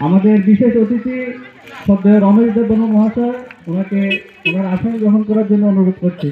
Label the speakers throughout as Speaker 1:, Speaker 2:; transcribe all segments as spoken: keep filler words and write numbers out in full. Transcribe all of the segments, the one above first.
Speaker 1: আমাদের বিশেষ অতিথি শ্রদ্ধেয় রমেশ দেব বর্মা মহাশয়, ওনাকে ওনার আসন গ্রহণ করার জন্য অনুরোধ করছি।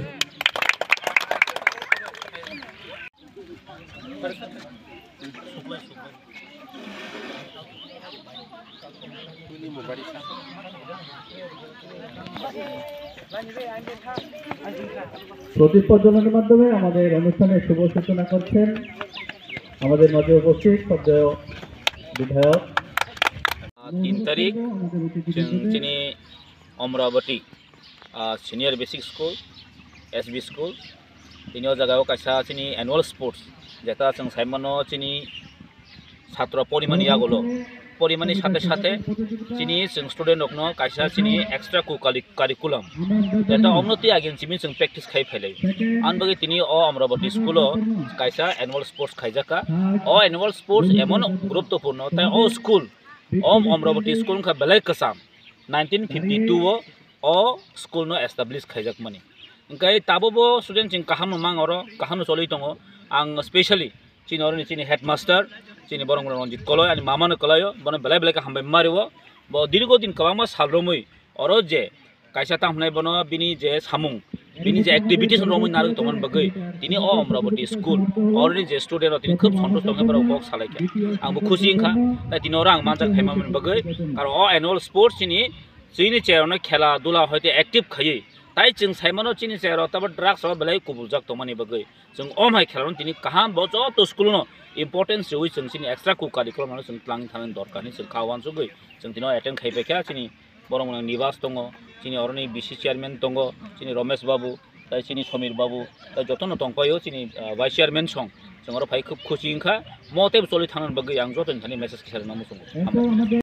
Speaker 1: প্রদীপ প্রজ্বলনের মাধ্যমে আমাদের অনুষ্ঠানের শুভ সূচনা করছেন আমাদের মাঝে উপস্থিত শ্রদ্ধেয় বিধায়ক।
Speaker 2: तीन तारीख जोंनि Amravati senior basic school S B school तीन जगह कैसा जोंनि एनुअल स्पोर्ट्स जेटा जों साइमानो जोंनि छात्र परिमाणि आगोलो परिमाणि साथे साथे जोंनि जों स्टुडेन्टनो कैसा जोंनि एक्सट्रा को कारिकुलम जेटा उन्नति आगेन जों जों प्रेक्टिस खाइ फैलाय आनबगे तिनि अ अमरावती स्कूलो कैसा एनुअल स्पोर्ट्स खाइजाका अ एनुअल स्पोर्ट्स एमन गुरुत्वपूर्ण ताइ अ स्कूल ओम अमरावती स्कूल का बेलाय कसाम नाइनटीन फिफ्टी टू ओ स्कूल नो एस्टाब्लिश खाइजाक माने ओंखाय ताबो स्टूडेंट जों काहाम मांग और काहाम चलि दङ आं स्पेशली चिनि और चिनि हेडमास्टर चिनि बरंग रंजित कलय आनि मामानो कलयो बन बेलाय बेलाय हामबाय मारिवो ब दीर्घ दिन कबामा सालरमै और जे कायसा तामनाय बन बिनि जे सामुं बिनि जे एक्टिविटीज रमै नारु तमन बगै तिनि अ अमरावती स्कूल अलरेडी जे स्टूडेंट तिनि खूब सन्तोष दङ बराव बक सालायके आंबो खुशी इंखा ता तिनि और आं मानजा खायमामन बगै कार अ एनुअल स्पोर्ट्स चिनि जोंनि चेयारनो खेला दुला हयते एक्टिव खायै ताइ जों साइमानो चिनि चेयार तब ड्राग्स और बेलाय कुबुल जाक तमानि बगै जों अमाय खेलानो तिनि काहाम बज तो स्कूलनो इम्पोर्टेंस जों जों चिनि एक्सट्रा को कारिकुलम जों प्लानिंग थानो दरकारनि जों खावान जगै जों तिनो एटेन्ड खायबायखा चिनि बरंग निवास दङ चिनि अरनि बीसी चेयारमैन दङ चिनि रमेश बाबू ताइ चिनि समीर बाबू ताइ जतन दंफायो चिनि वाइस चेयारमैन सं जों और फाय खूब खुशी इंखा मते चलि थानो बगै आं जतन थानि मेसेज खेलना मुसुं